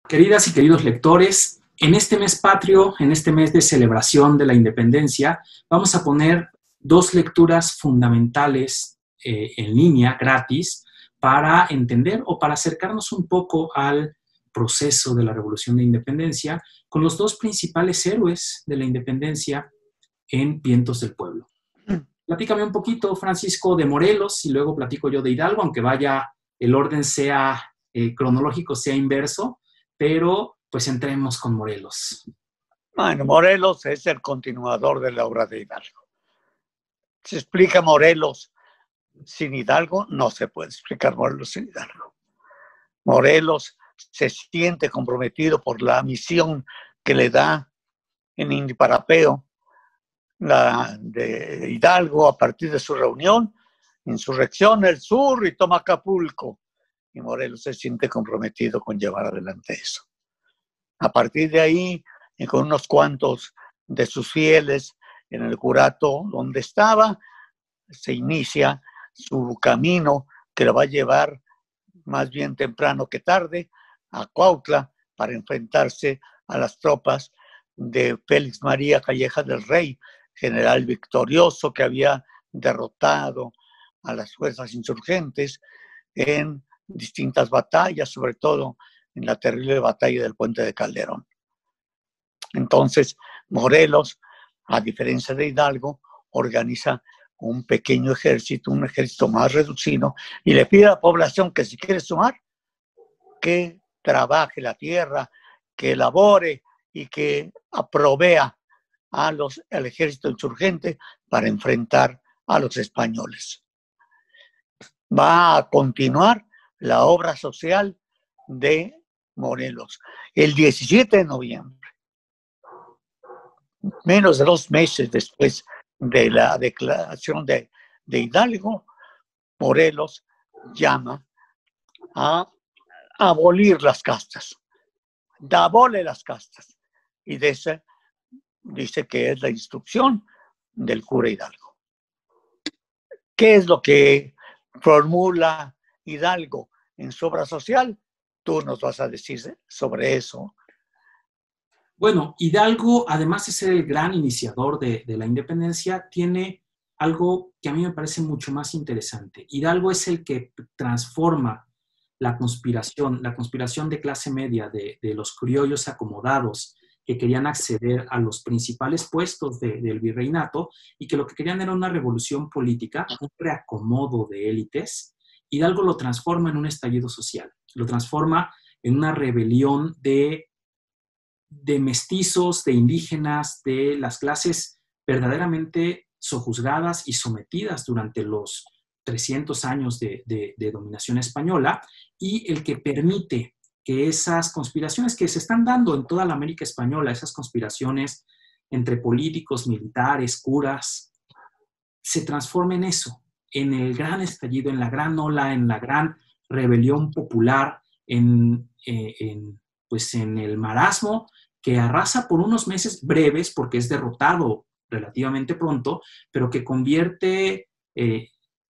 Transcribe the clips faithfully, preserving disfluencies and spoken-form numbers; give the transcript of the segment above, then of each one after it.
Queridas y queridos lectores, en este mes patrio, en este mes de celebración de la independencia, vamos a poner dos lecturas fundamentales eh, en línea, gratis, para entender o para acercarnos un poco al proceso de la Revolución de Independencia con los dos principales héroes de la independencia en Vientos del Pueblo. Platícame un poquito, Francisco, de Morelos y luego platico yo de Hidalgo, aunque vaya, el orden sea eh, cronológico, sea inverso, pero pues entremos con Morelos. Bueno, Morelos es el continuador de la obra de Hidalgo. Se explica Morelos sin Hidalgo, no se puede explicar Morelos sin Hidalgo. Morelos se siente comprometido por la misión que le da en Indiparapeo la de Hidalgo a partir de su reunión, insurrección el sur y toma Acapulco. Y Morelos se siente comprometido con llevar adelante eso. A partir de ahí, y con unos cuantos de sus fieles en el curato donde estaba, se inicia su camino que lo va a llevar más bien temprano que tarde a Cuautla para enfrentarse a las tropas de Félix María Calleja del Rey, general victorioso que había derrotado a las fuerzas insurgentes en distintas batallas, sobre todo en la terrible batalla del Puente de Calderón. Entonces, Morelos, a diferencia de Hidalgo, organiza un pequeño ejército, un ejército más reducido, y le pide a la población que si quiere sumar, que trabaje la tierra, que elabore y que provea a los, al ejército insurgente para enfrentar a los españoles. Va a continuar la obra social de Morelos. El diecisiete de noviembre, menos de dos meses después de la declaración de, de Hidalgo, Morelos llama a abolir las castas. Da abole las castas. Y de ese, dice que es la instrucción del cura Hidalgo. ¿Qué es lo que formula Hidalgo en su obra social? Tú nos vas a decir sobre eso. Bueno, Hidalgo, además de ser el gran iniciador de, de la independencia, tiene algo que a mí me parece mucho más interesante. Hidalgo es el que transforma la conspiración, la conspiración de clase media de, de los criollos acomodados que querían acceder a los principales puestos de, del virreinato y que lo que querían era una revolución política, un reacomodo de élites. Hidalgo lo transforma en un estallido social, lo transforma en una rebelión de de mestizos, de indígenas, de las clases verdaderamente sojuzgadas y sometidas durante los trescientos años de, de, de dominación española, y el que permite que esas conspiraciones que se están dando en toda la América española, esas conspiraciones entre políticos, militares, curas, se transformen en eso, en el gran estallido, en la gran ola, en la gran rebelión popular, en, eh, en, pues en el marasmo que arrasa por unos meses breves, porque es derrotado relativamente pronto, pero que convierte eh,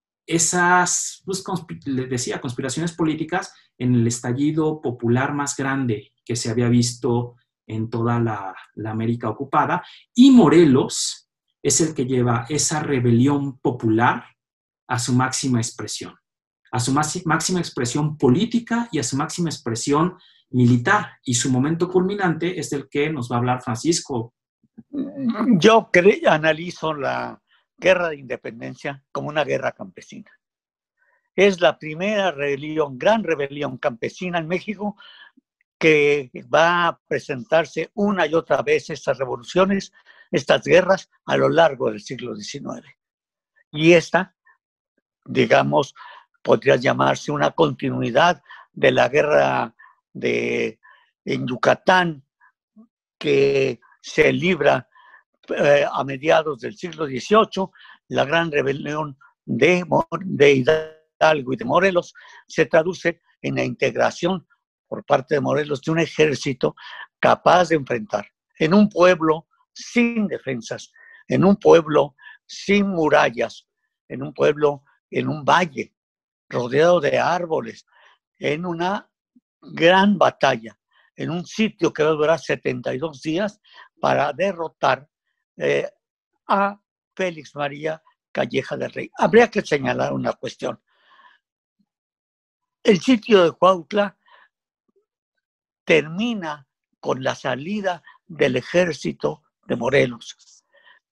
esas, pues, les decía, conspiraciones políticas en el estallido popular más grande que se había visto en toda la, la América ocupada. Y Morelos es el que lleva esa rebelión popular a su máxima expresión, a su máxima expresión política y a su máxima expresión militar, y su momento culminante es del que nos va a hablar Francisco. Yo cre- analizo la guerra de independencia como una guerra campesina. Es la primera rebelión, gran rebelión campesina en México, que va a presentarse una y otra vez estas revoluciones, estas guerras a lo largo del siglo diecinueve. Y esta, digamos, podría llamarse una continuidad de la guerra de, en Yucatán, que se libra eh, a mediados del siglo dieciocho, la gran rebelión de, de Hidalgo y de Morelos se traduce en la integración por parte de Morelos de un ejército capaz de enfrentar en un pueblo sin defensas, en un pueblo sin murallas, en un pueblo, en un valle, rodeado de árboles, en una gran batalla, en un sitio que va a durar setenta y dos días para derrotar eh, a Félix María Calleja del Rey. Habría que señalar una cuestión. El sitio de Cuautla termina con la salida del ejército de Morelos.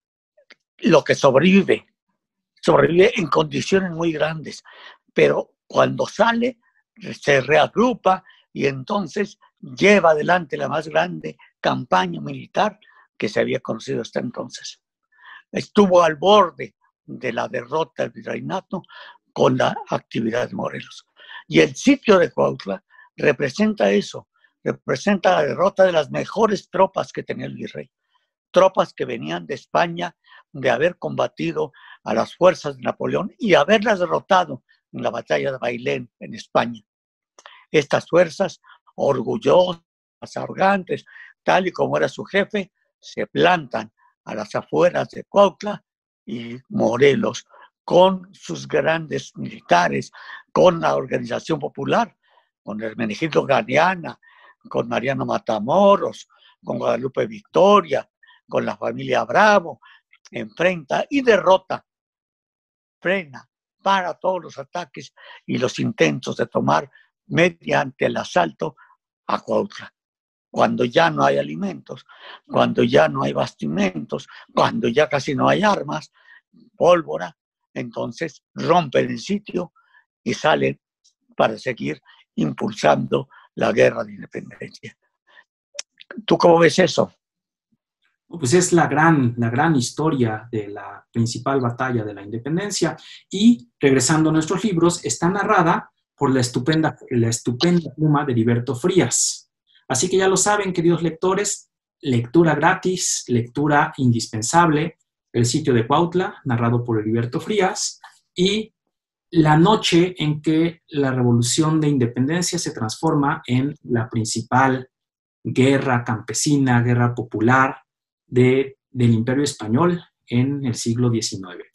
Lo que sobrevive, sobrevive en condiciones muy grandes, pero cuando sale se reagrupa y entonces lleva adelante la más grande campaña militar que se había conocido hasta entonces. Estuvo al borde de la derrota del virreinato con la actividad de Morelos. Y el sitio de Cuautla representa eso, representa la derrota de las mejores tropas que tenía el virrey. Tropas que venían de España, de haber combatido a las fuerzas de Napoleón y haberlas derrotado en la batalla de Bailén en España. Estas fuerzas, orgullosas, arrogantes, tal y como era su jefe, se plantan a las afueras de Cuautla y Morelos, con sus grandes militares, con la organización popular, con Hermenegildo Galeana, con Mariano Matamoros, con Guadalupe Victoria, con la familia Bravo, enfrenta y derrota, frena, para todos los ataques y los intentos de tomar mediante el asalto a Cuautla. Cuando ya no hay alimentos, cuando ya no hay bastimentos, cuando ya casi no hay armas, pólvora, entonces rompen el sitio y salen para seguir impulsando la guerra de independencia. ¿Tú cómo ves eso? Pues es la gran, la gran historia de la principal batalla de la independencia y, regresando a nuestros libros, está narrada por la estupenda, la estupenda pluma de Heriberto Frías. Así que ya lo saben, queridos lectores, lectura gratis, lectura indispensable, El sitio de Cuautla, narrado por Heriberto Frías, y la noche en que la revolución de independencia se transforma en la principal guerra campesina, guerra popular de, del Imperio Español en el siglo diecinueve.